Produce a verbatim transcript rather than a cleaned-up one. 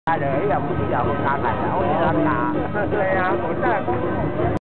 啊，就又唔知又加大，好似咁打。係啊，我真係。